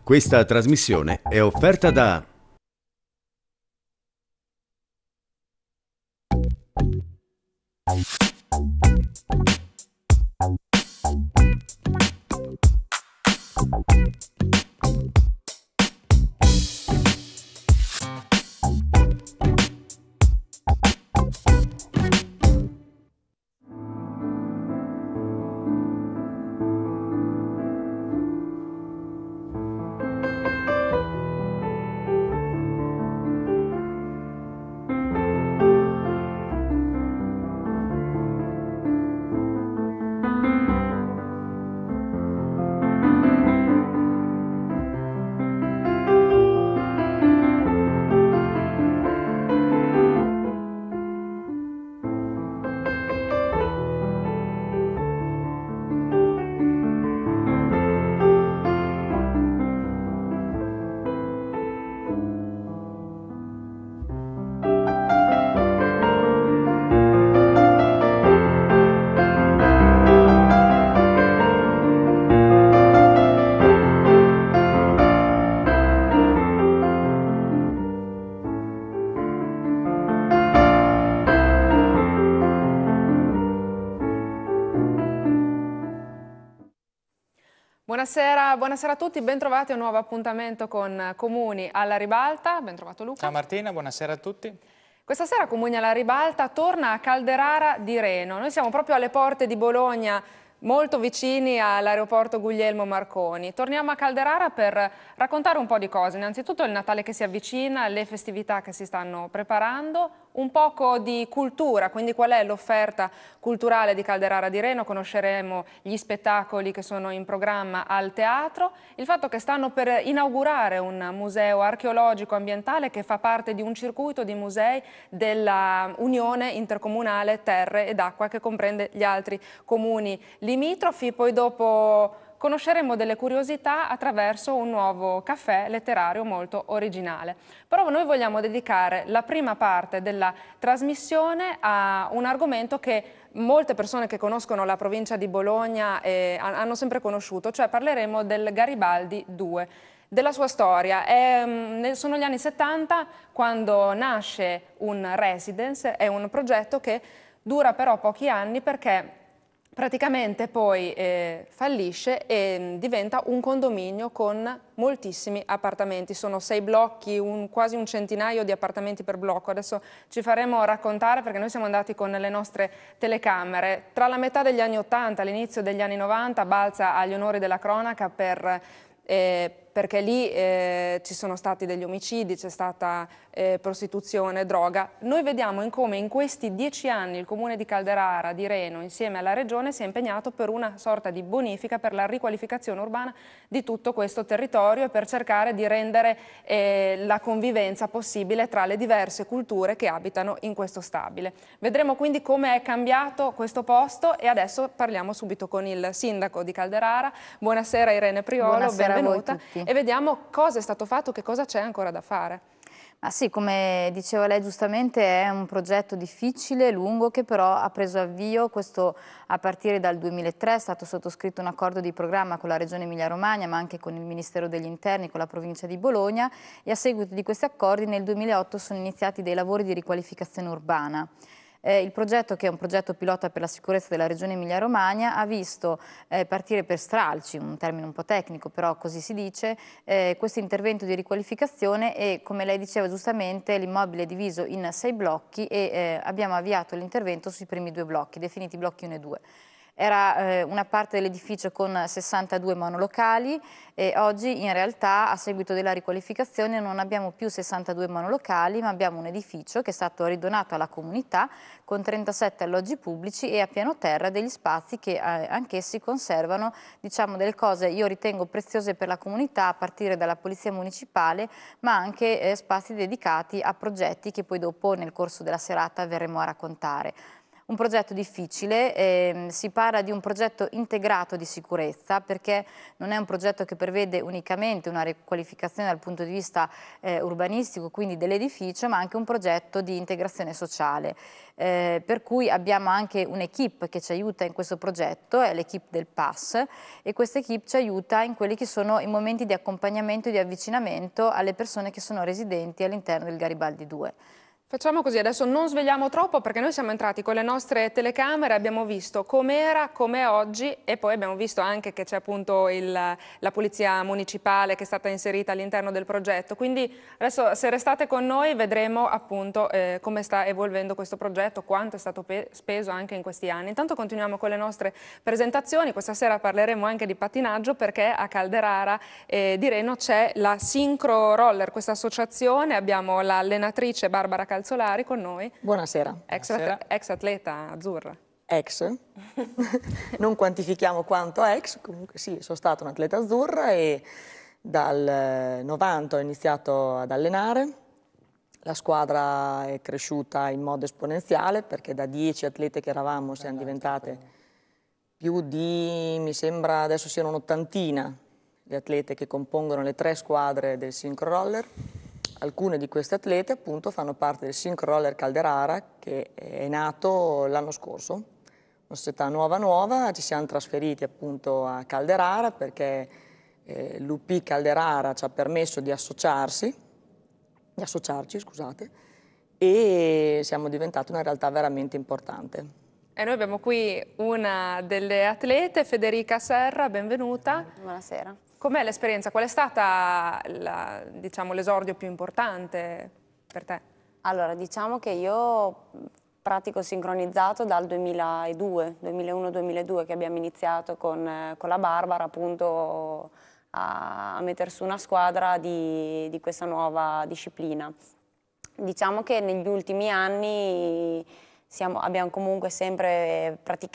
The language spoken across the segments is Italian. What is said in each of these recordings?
Questa trasmissione è offerta da Buonasera a tutti, bentrovati a un nuovo appuntamento con Comuni alla Ribalta. Ben trovato Luca. Ciao Martina, buonasera a tutti. Questa sera Comuni alla Ribalta torna a Calderara di Reno. Noi siamo proprio alle porte di Bologna, molto vicini all'aeroporto Guglielmo Marconi. Torniamo a Calderara per raccontare un po' di cose. Innanzitutto il Natale che si avvicina, le festività che si stanno preparando, un poco di cultura, quindi qual è l'offerta culturale di Calderara di Reno. Conosceremo gli spettacoli che sono in programma al teatro, il fatto che stanno per inaugurare un museo archeologico ambientale che fa parte di un circuito di musei della Unione Intercomunale Terre ed Acqua che comprende gli altri comuni limitrofi. Poi dopo conosceremo delle curiosità attraverso un nuovo caffè letterario molto originale. Però noi vogliamo dedicare la prima parte della trasmissione a un argomento che molte persone che conoscono la provincia di Bologna hanno sempre conosciuto, cioè parleremo del Garibaldi 2. Della sua storia. Sono gli anni 70 quando nasce un residence, è un progetto che dura però pochi anni perché praticamente poi fallisce e diventa un condominio con moltissimi appartamenti. Sono 6 blocchi, quasi un centinaio di appartamenti per blocco. Adesso ci faremo raccontare perché noi siamo andati con le nostre telecamere. Tra la metà degli anni 80 e l'inizio degli anni 90 balza agli onori della cronaca perché lì ci sono stati degli omicidi, c'è stata prostituzione, droga. Noi vediamo come in questi 10 anni il comune di Calderara di Reno insieme alla regione si è impegnato per una sorta di bonifica, per la riqualificazione urbana di tutto questo territorio e per cercare di rendere la convivenza possibile tra le diverse culture che abitano in questo stabile. Vedremo quindi come è cambiato questo posto e adesso parliamo subito con il sindaco di Calderara. Buonasera Irene Priolo, buonasera, benvenuta. a voi tutti. E vediamo cosa è stato fatto, che cosa c'è ancora da fare. Ah sì, come diceva lei giustamente è un progetto difficile, lungo, che però ha preso avvio, questo a partire dal 2003, è stato sottoscritto un accordo di programma con la Regione Emilia-Romagna ma anche con il Ministero degli Interni, con la provincia di Bologna, e a seguito di questi accordi nel 2008 sono iniziati dei lavori di riqualificazione urbana. Il progetto, che è un progetto pilota per la sicurezza della Regione Emilia-Romagna, ha visto partire per stralci, un termine un po' tecnico però così si dice, questo intervento di riqualificazione e, come lei diceva giustamente, l'immobile è diviso in 6 blocchi e abbiamo avviato l'intervento sui primi 2 blocchi, definiti blocchi 1 e 2. Era una parte dell'edificio con 62 monolocali e oggi in realtà a seguito della riqualificazione non abbiamo più 62 monolocali ma abbiamo un edificio che è stato ridonato alla comunità con 37 alloggi pubblici e a piano terra degli spazi che anch'essi conservano, diciamo, delle cose io ritengo preziose per la comunità, a partire dalla polizia municipale ma anche spazi dedicati a progetti che poi dopo nel corso della serata verremo a raccontare. Un progetto difficile, si parla di un progetto integrato di sicurezza, perché non è un progetto che prevede unicamente una riqualificazione dal punto di vista urbanistico, quindi dell'edificio, ma anche un progetto di integrazione sociale. Per cui abbiamo anche un'equipe che ci aiuta in questo progetto, è l'equipe del PAS, e questa equipe ci aiuta in quelli che sono i momenti di accompagnamento e di avvicinamento alle persone che sono residenti all'interno del Garibaldi 2. Facciamo così, adesso non svegliamo troppo perché noi siamo entrati con le nostre telecamere, abbiamo visto com'era, com'è oggi e poi abbiamo visto anche che c'è appunto la polizia municipale che è stata inserita all'interno del progetto. Quindi adesso se restate con noi vedremo appunto come sta evolvendo questo progetto, quanto è stato speso anche in questi anni. Intanto continuiamo con le nostre presentazioni, questa sera parleremo anche di pattinaggio perché a Calderara di Reno c'è la Synchro Roller, questa associazione, abbiamo l'allenatrice Barbara Calzolari con noi. Buonasera. Ex atleta azzurra. Ex, non quantifichiamo quanto ex, comunque sì, sono stata un atleta azzurra e dal 90 ho iniziato ad allenare. La squadra è cresciuta in modo esponenziale perché da 10 atlete che eravamo siamo diventate più di, mi sembra adesso siano un'ottantina le atlete che compongono le 3 squadre del Synchro Roller. Alcune di queste atlete appunto fanno parte del Synchro Roller Calderara che è nato l'anno scorso, una società nuova, ci siamo trasferiti appunto a Calderara perché l'UP Calderara ci ha permesso di associarci, scusate, e siamo diventati una realtà veramente importante. E noi abbiamo qui una delle atlete, Federica Serra, benvenuta. Buonasera. Com'è l'esperienza? Qual è stata diciamo, l'esordio più importante per te? Allora, diciamo che io pratico sincronizzato dal 2001-2002 che abbiamo iniziato con la Barbara appunto a mettere su una squadra di questa nuova disciplina. Diciamo che negli ultimi anni abbiamo comunque sempre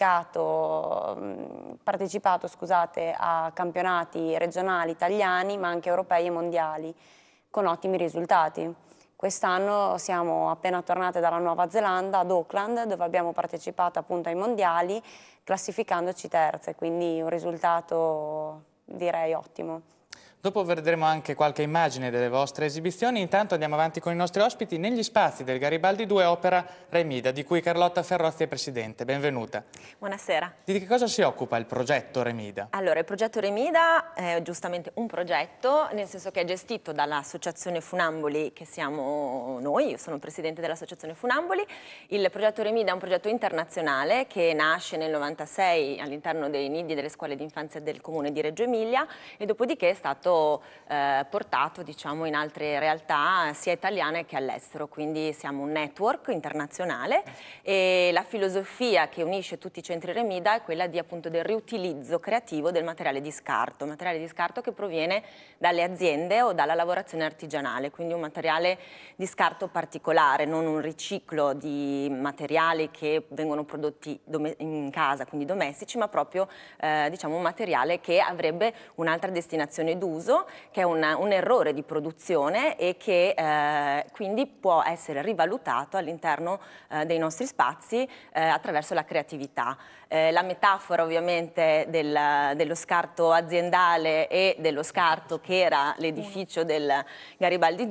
partecipato a campionati regionali italiani ma anche europei e mondiali con ottimi risultati. Quest'anno siamo appena tornate dalla Nuova Zelanda ad Auckland dove abbiamo partecipato appunto ai mondiali classificandoci terze, quindi un risultato direi ottimo. Dopo vedremo anche qualche immagine delle vostre esibizioni, intanto andiamo avanti con i nostri ospiti. Negli spazi del Garibaldi 2 opera Remida, di cui Carlotta Ferrozzi è presidente. Benvenuta. Buonasera. Di che cosa si occupa il progetto Remida? Allora, il progetto Remida è giustamente un progetto, nel senso che è gestito dall'associazione Funamboli, che siamo noi, io sono presidente dell'associazione Funamboli. Il progetto Remida è un progetto internazionale che nasce nel 96 all'interno dei nidi delle scuole di infanzia del comune di Reggio Emilia e dopodiché è stato portato diciamo, in altre realtà sia italiane che all'estero, quindi siamo un network internazionale e la filosofia che unisce tutti i centri Remida è quella di, appunto, del riutilizzo creativo del materiale di scarto che proviene dalle aziende o dalla lavorazione artigianale, quindi un materiale di scarto particolare, non un riciclo di materiali che vengono prodotti in casa, quindi domestici, ma proprio diciamo, un materiale che avrebbe un'altra destinazione d'uso, che è un errore di produzione e che quindi può essere rivalutato all'interno dei nostri spazi attraverso la creatività. La metafora ovviamente dello scarto aziendale e dello scarto che era l'edificio del Garibaldi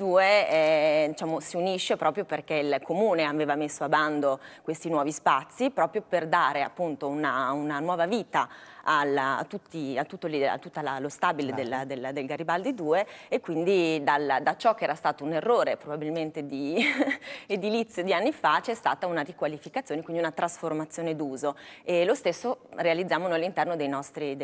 2 diciamo, si unisce proprio perché il comune aveva messo a bando questi nuovi spazi proprio per dare appunto una nuova vita a tutto lo stabile del Garibaldi 2 e quindi da ciò che era stato un errore probabilmente di edilizio di anni fa c'è stata una riqualificazione, quindi una trasformazione d'uso e lo stesso realizziamo noi all'interno dei nostri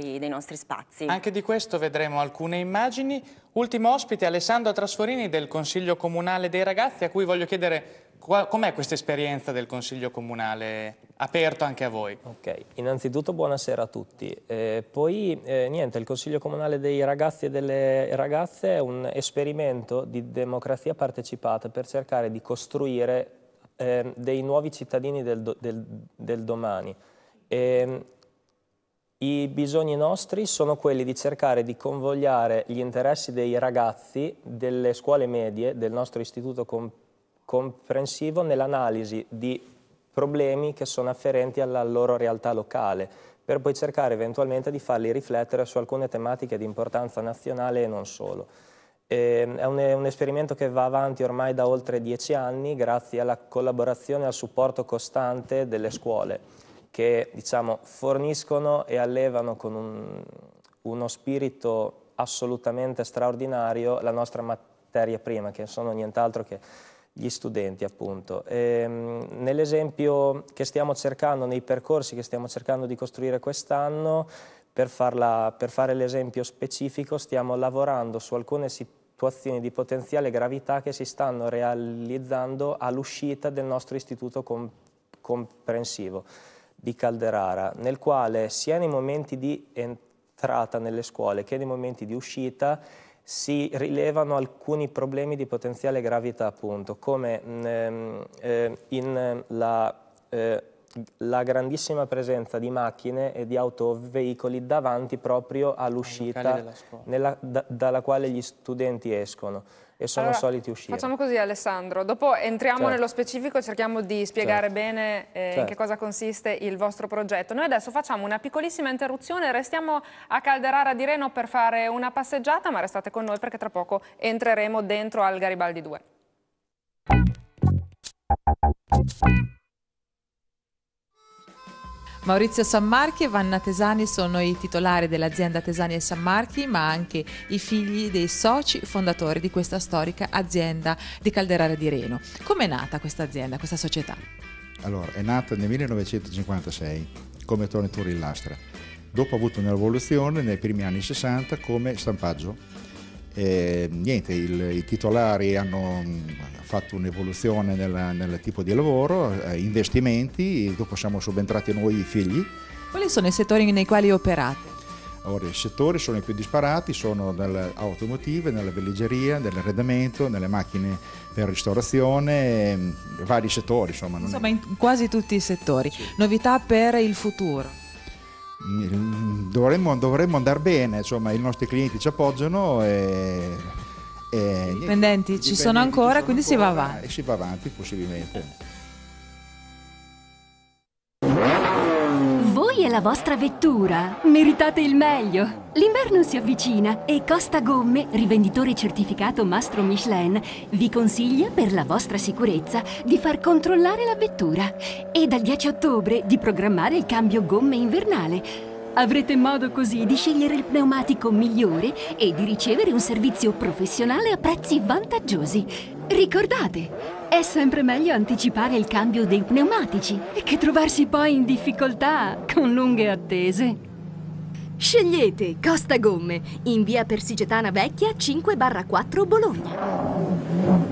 spazi. Anche di questo vedremo alcune immagini. Ultimo ospite Alessandro Trasforini del Consiglio Comunale dei Ragazzi, a cui voglio chiedere com'è questa esperienza del Consiglio Comunale aperto anche a voi? Ok, innanzitutto buonasera a tutti. Niente, il Consiglio Comunale dei Ragazzi e delle Ragazze è un esperimento di democrazia partecipata per cercare di costruire dei nuovi cittadini del domani. I bisogni nostri sono quelli di cercare di convogliare gli interessi dei ragazzi delle scuole medie del nostro istituto comprensivo nell'analisi di problemi che sono afferenti alla loro realtà locale, per poi cercare eventualmente di farli riflettere su alcune tematiche di importanza nazionale e non solo. È un esperimento che va avanti ormai da oltre 10 anni grazie alla collaborazione e al supporto costante delle scuole che, diciamo, forniscono e allevano con uno spirito assolutamente straordinario la nostra materia prima, che sono nient'altro che gli studenti, appunto. Nell'esempio che stiamo cercando, nei percorsi che stiamo cercando di costruire quest'anno, per fare l'esempio specifico, stiamo lavorando su alcune situazioni di potenziale gravità che si stanno realizzando all'uscita del nostro istituto comprensivo di Calderara, nel quale sia nei momenti di entrata nelle scuole che nei momenti di uscita si rilevano alcuni problemi di potenziale gravità, appunto, come la grandissima presenza di macchine e di autoveicoli davanti proprio all'uscita dalla quale gli studenti escono e sono soliti uscire. Facciamo così, Alessandro, dopo entriamo nello specifico e cerchiamo di spiegare bene in che cosa consiste il vostro progetto. Noi adesso facciamo una piccolissima interruzione, restiamo a Calderara di Reno per fare una passeggiata, ma restate con noi perché tra poco entreremo dentro al Garibaldi 2. Maurizio Sammarchi e Vanna Tesani sono i titolari dell'azienda Tesani e Sammarchi, ma anche i figli dei soci fondatori di questa storica azienda di Calderara di Reno. Com'è nata questa azienda, questa società? Allora, è nata nel 1956 come tornitura in lastra. Dopo ha avuto un'evoluzione nei primi anni 60 come stampaggio. Niente, i titolari hanno fatto un'evoluzione nel tipo di lavoro, investimenti, dopo siamo subentrati noi i figli. Quali sono i settori nei quali operate? Ora, i settori sono i più disparati, sono nelle automotive, nella veligeria, nell'arredamento, nelle macchine per ristorazione, vari settori. Insomma, in quasi tutti i settori. Sì. Novità per il futuro? Dovremmo andare bene, insomma, i nostri clienti ci appoggiano e i dipendenti ci sono ancora, quindi si va avanti. E si va avanti possibilmente. Voi e la vostra vettura meritate il meglio. L'inverno si avvicina e Costa Gomme, rivenditore certificato Mastro Michelin, vi consiglia per la vostra sicurezza di far controllare la vettura e dal 10 ottobre di programmare il cambio gomme invernale. Avrete modo così di scegliere il pneumatico migliore e di ricevere un servizio professionale a prezzi vantaggiosi. Ricordate, è sempre meglio anticipare il cambio dei pneumatici che trovarsi poi in difficoltà con lunghe attese. Scegliete Costa Gomme, in via Persigetana Vecchia 5/4 Bologna.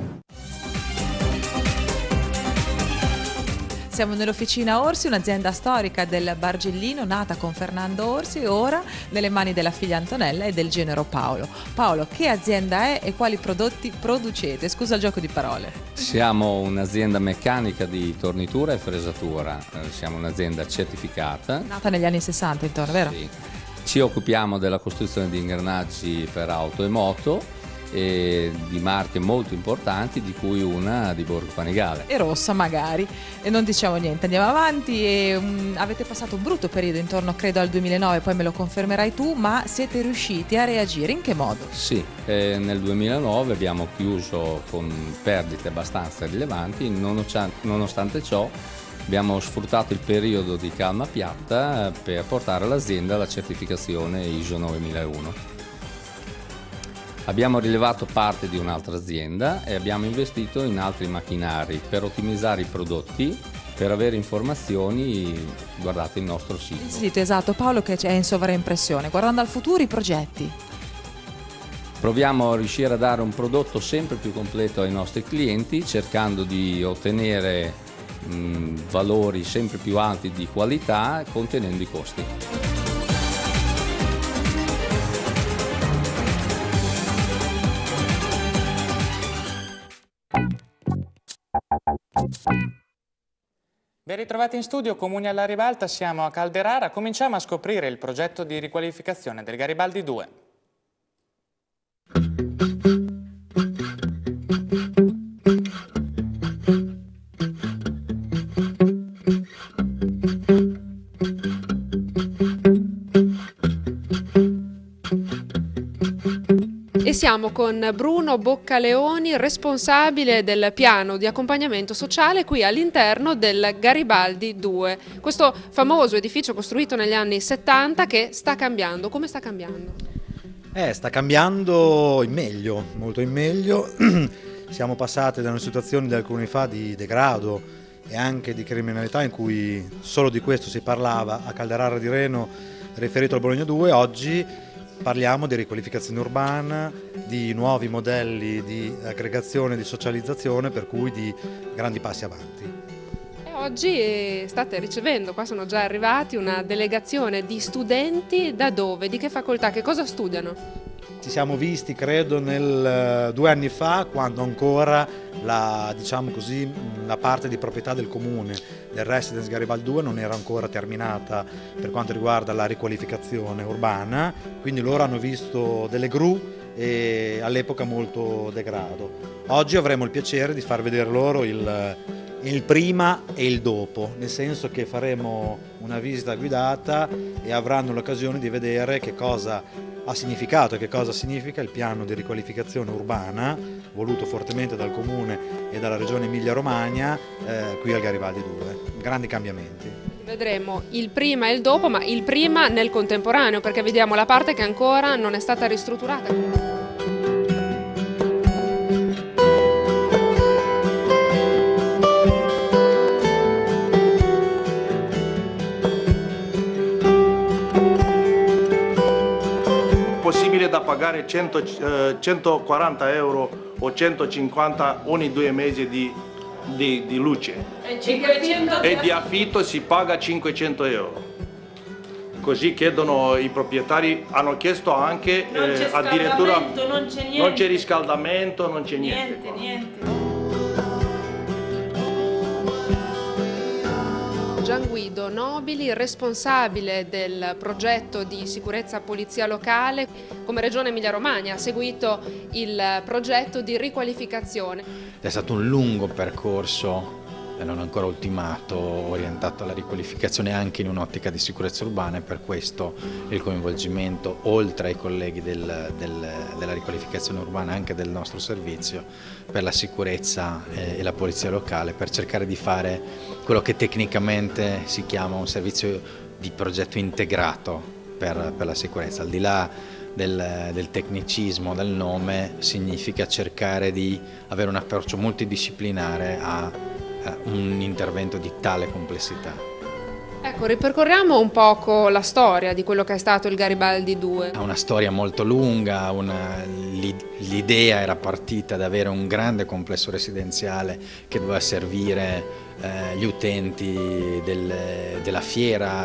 Siamo nell'Officina Orsi, un'azienda storica del Bargellino nata con Fernando Orsi e ora nelle mani della figlia Antonella e del genero Paolo. Paolo, che azienda è e quali prodotti producete? Scusa il gioco di parole. Siamo un'azienda meccanica di tornitura e fresatura, siamo un'azienda certificata. Nata negli anni 60 intorno, vero? Sì. Ci occupiamo della costruzione di ingranaggi per auto e moto e di marche molto importanti, di cui una di Borgo Panigale. E rossa magari. E non diciamo niente, andiamo avanti. Avete passato un brutto periodo intorno credo al 2009, poi me lo confermerai tu, ma siete riusciti a reagire, in che modo? Sì, nel 2009 abbiamo chiuso con perdite abbastanza rilevanti, nonostante ciò abbiamo sfruttato il periodo di calma piatta per portare l'azienda alla certificazione ISO 9001. Abbiamo rilevato parte di un'altra azienda e abbiamo investito in altri macchinari per ottimizzare i prodotti, per avere informazioni. Guardate il nostro sito. Il sito, esatto, Paolo, che è in sovraimpressione. Guardando al futuro, i progetti. Proviamo a riuscire a dare un prodotto sempre più completo ai nostri clienti, cercando di ottenere valori sempre più alti di qualità, contenendo i costi. Ben ritrovati in studio, Comuni alla Ribalta, siamo a Calderara, cominciamo a scoprire il progetto di riqualificazione del Garibaldi 2. e siamo con Bruno Boccaleoni, responsabile del piano di accompagnamento sociale qui all'interno del Garibaldi 2, questo famoso edificio costruito negli anni 70 che sta cambiando. Come sta cambiando? Sta cambiando in meglio, molto in meglio. Siamo passati da una situazione di alcuni anni fa di degrado e anche di criminalità in cui solo di questo si parlava a Calderara di Reno riferito al Bologna 2. Oggi parliamo di riqualificazione urbana, di nuovi modelli di aggregazione, di socializzazione, per cui di grandi passi avanti. E oggi state ricevendo, qua sono già arrivati, una delegazione di studenti. Da dove? Di che facoltà? Che cosa studiano? Ci siamo visti, credo, 2 anni fa, quando ancora la parte di proprietà del comune del Residence Garibaldi 2 non era ancora terminata per quanto riguarda la riqualificazione urbana, quindi loro hanno visto delle gru e all'epoca molto degrado. Oggi avremo il piacere di far vedere loro il prima e il dopo, nel senso che faremo una visita guidata e avranno l'occasione di vedere che cosa ha significato e che cosa significa il piano di riqualificazione urbana voluto fortemente dal Comune e dalla Regione Emilia-Romagna qui al Garibaldi 2. Grandi cambiamenti. Vedremo il prima e il dopo, ma il prima nel contemporaneo, perché vediamo la parte che ancora non è stata ristrutturata. Da pagare 140 euro o 150 ogni 2 mesi di luce e di affitto si paga 500 euro. Così chiedono i proprietari, hanno chiesto anche addirittura non c'è riscaldamento, non c'è niente. Gianguido Nobili, responsabile del progetto di sicurezza polizia locale, come Regione Emilia-Romagna ha seguito il progetto di riqualificazione. È stato un lungo percorso, non ancora ultimato, orientato alla riqualificazione anche in un'ottica di sicurezza urbana, e per questo il coinvolgimento, oltre ai colleghi della riqualificazione urbana, anche del nostro servizio per la sicurezza e la polizia locale, per cercare di fare quello che tecnicamente si chiama un servizio di progetto integrato per la sicurezza. Al di là del tecnicismo del nome, significa cercare di avere un approccio multidisciplinare a un intervento di tale complessità. Ecco, ripercorriamo un poco la storia di quello che è stato il Garibaldi 2. Ha una storia molto lunga, l'idea era partita da avere un grande complesso residenziale che doveva servire gli utenti della fiera,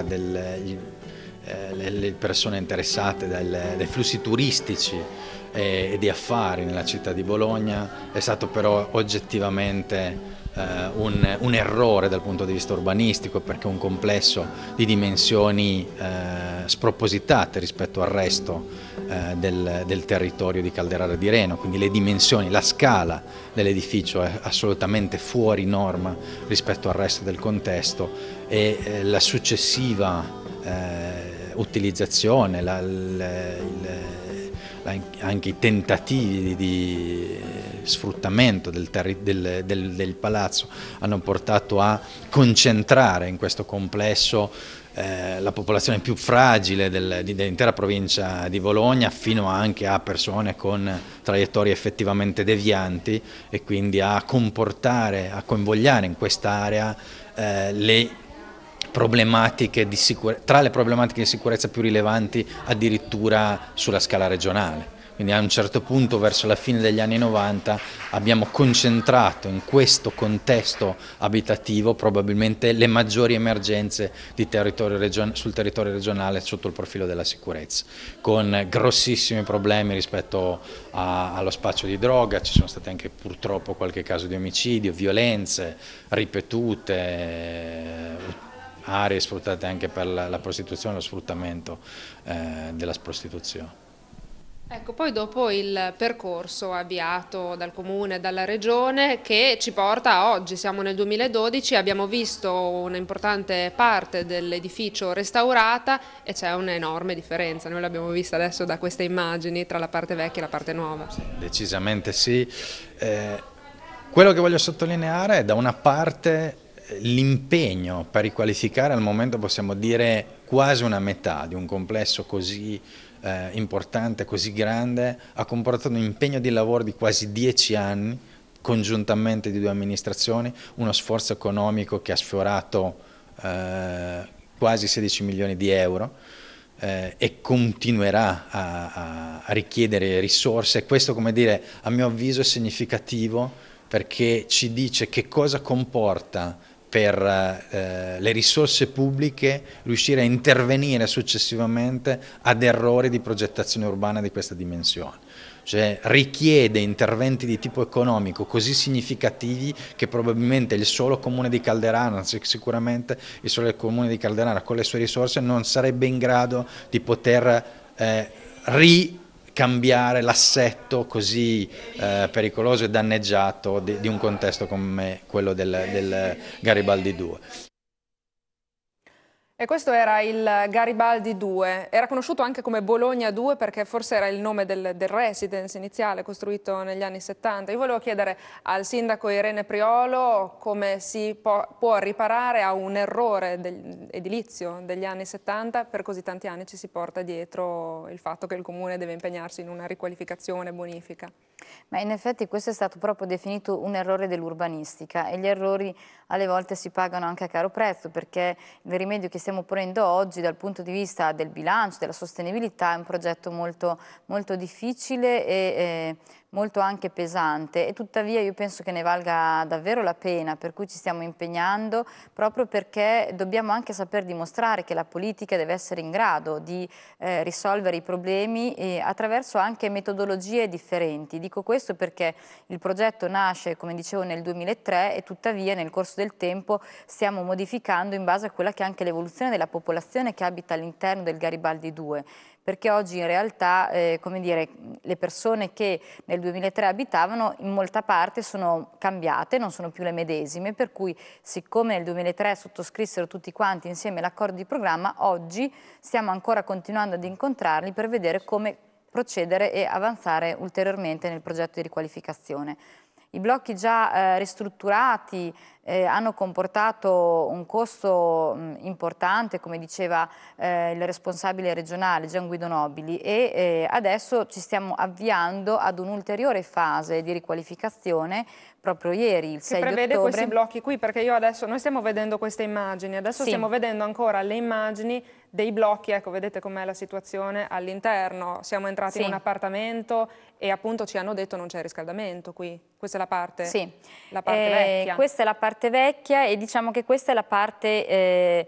le persone interessate dai flussi turistici e di affari nella città di Bologna. È stato però oggettivamente un errore dal punto di vista urbanistico, perché un complesso di dimensioni spropositate rispetto al resto del territorio di Calderara di Reno, quindi le dimensioni, la scala dell'edificio è assolutamente fuori norma rispetto al resto del contesto, e la successiva utilizzazione, anche i tentativi di sfruttamento del palazzo hanno portato a concentrare in questo complesso la popolazione più fragile dell'intera provincia di Bologna, fino anche a persone con traiettorie effettivamente devianti, e quindi a convogliare in quest'area tra le problematiche di sicurezza più rilevanti addirittura sulla scala regionale. Quindi a un certo punto, verso la fine degli anni 90, abbiamo concentrato in questo contesto abitativo probabilmente le maggiori emergenze sul territorio regionale sotto il profilo della sicurezza, con grossissimi problemi rispetto allo spaccio di droga. Ci sono stati anche purtroppo qualche caso di omicidio, violenze ripetute, aree sfruttate anche per la prostituzione e lo sfruttamento della prostituzione. Ecco, poi dopo il percorso avviato dal Comune e dalla Regione che ci porta a oggi, siamo nel 2012, abbiamo visto un'importante parte dell'edificio restaurata e c'è un'enorme differenza, noi l'abbiamo vista adesso da queste immagini tra la parte vecchia e la parte nuova. Decisamente sì. Quello che voglio sottolineare è da una parte l'impegno per riqualificare, al momento possiamo dire quasi una metà di un complesso così importante, così grande, ha comportato un impegno di lavoro di quasi 10 anni, congiuntamente di 2 amministrazioni, uno sforzo economico che ha sfiorato quasi 16 milioni di euro e continuerà a richiedere risorse. Questo, come dire, a mio avviso è significativo perché ci dice che cosa comporta per le risorse pubbliche riuscire a intervenire successivamente ad errori di progettazione urbana di questa dimensione. Cioè richiede interventi di tipo economico così significativi che probabilmente il solo Comune di Calderana, sicuramente il solo Comune di Calderana con le sue risorse non sarebbe in grado di poter cambiare l'assetto così pericoloso e danneggiato di un contesto come quello del Garibaldi 2. E questo era il Garibaldi 2, era conosciuto anche come Bologna 2 perché forse era il nome del residence iniziale costruito negli anni 70. Io volevo chiedere al sindaco Irene Priolo come si può riparare a un errore edilizio degli anni 70, per così tanti anni ci si porta dietro il fatto che il Comune deve impegnarsi in una riqualificazione e bonifica. Ma in effetti questo è stato proprio definito un errore dell'urbanistica e gli errori alle volte si pagano anche a caro prezzo perché il rimedio che stiamo ponendo oggi dal punto di vista del bilancio, della sostenibilità è un progetto molto, molto difficile e molto anche pesante e tuttavia io penso che ne valga davvero la pena, per cui ci stiamo impegnando proprio perché dobbiamo anche saper dimostrare che la politica deve essere in grado di risolvere i problemi attraverso anche metodologie differenti. Dico questo perché il progetto nasce, come dicevo, nel 2003 e tuttavia nel corso del tempo stiamo modificando in base a quella che è anche l'evoluzione della popolazione che abita all'interno del Garibaldi 2. Perché oggi in realtà, come dire, le persone che nel 2003 abitavano in molta parte sono cambiate, non sono più le medesime, per cui siccome nel 2003 sottoscrissero tutti quanti insieme l'accordo di programma, oggi stiamo ancora continuando ad incontrarli per vedere come procedere e avanzare ulteriormente nel progetto di riqualificazione. I blocchi già ristrutturati hanno comportato un costo importante, come diceva il responsabile regionale Gian Guido Nobili, e adesso ci stiamo avviando ad un'ulteriore fase di riqualificazione proprio ieri, il 6 di ottobre. Che prevede questi blocchi qui, perché noi stiamo vedendo queste immagini, adesso stiamo vedendo ancora le immagini dei blocchi, ecco, vedete com'è la situazione all'interno, siamo entrati in un appartamento e appunto ci hanno detto non c'è riscaldamento qui, questa è la parte, la parte vecchia. Questa è la parte vecchia e diciamo che questa è la parte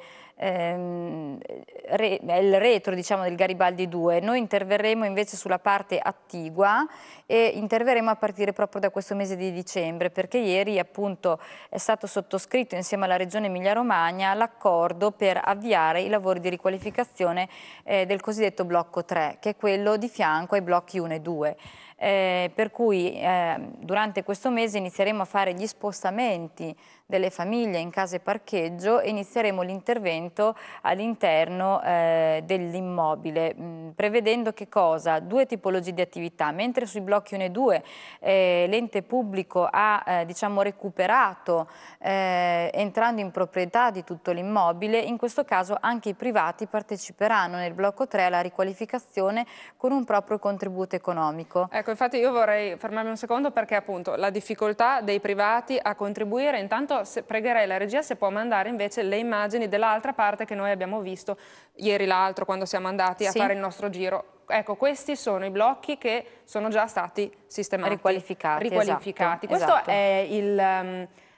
il retro, diciamo, del Garibaldi 2. Noi interverremo invece sulla parte attigua e interverremo a partire proprio da questo mese di dicembre, perché ieri appunto è stato sottoscritto insieme alla Regione Emilia-Romagna l'accordo per avviare i lavori di riqualificazione del cosiddetto blocco 3, che è quello di fianco ai blocchi 1 e 2. Per cui durante questo mese inizieremo a fare gli spostamenti delle famiglie in case parcheggio e inizieremo l'intervento all'interno dell'immobile, prevedendo che cosa? 2 tipologie di attività, mentre sui blocchi 1 e 2 l'ente pubblico ha diciamo recuperato entrando in proprietà di tutto l'immobile, in questo caso anche i privati parteciperanno nel blocco 3 alla riqualificazione con un proprio contributo economico. Ecco, infatti io vorrei fermarmi un secondo perché appunto la difficoltà dei privati a contribuire, intanto pregherei la regia se può mandare invece le immagini dell'altra parte che noi abbiamo visto ieri l'altro quando siamo andati a fare il nostro giro. Ecco, questi sono i blocchi che sono già stati sistemati, riqualificati. Esatto. Questo è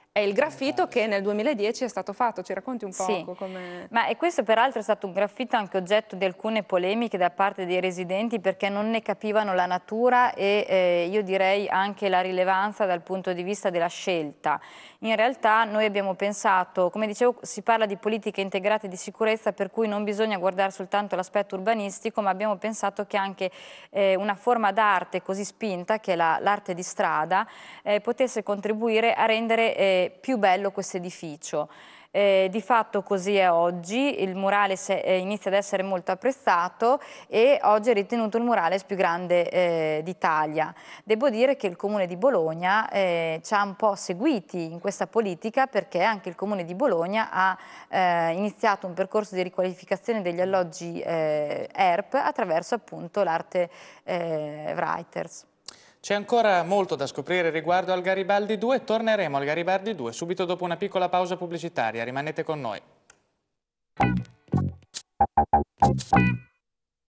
È il graffito che nel 2010 è stato fatto, ci racconti un Sì, poco come... ma e questo peraltro è stato un graffito anche oggetto di alcune polemiche da parte dei residenti perché non ne capivano la natura e io direi anche la rilevanza dal punto di vista della scelta. In realtà noi abbiamo pensato, come dicevo, si parla di politiche integrate di sicurezza per cui non bisogna guardare soltanto l'aspetto urbanistico, ma abbiamo pensato che anche una forma d'arte così spinta, che è l'arte di strada, potesse contribuire a rendere più bello questo edificio. Di fatto così è oggi, il murale inizia ad essere molto apprezzato e oggi è ritenuto il murales più grande d'Italia. Devo dire che il Comune di Bologna ci ha un po' seguiti in questa politica perché anche il Comune di Bologna ha iniziato un percorso di riqualificazione degli alloggi ERP attraverso appunto l'arte Writers. C'è ancora molto da scoprire riguardo al Garibaldi 2, torneremo al Garibaldi 2 subito dopo una piccola pausa pubblicitaria, rimanete con noi.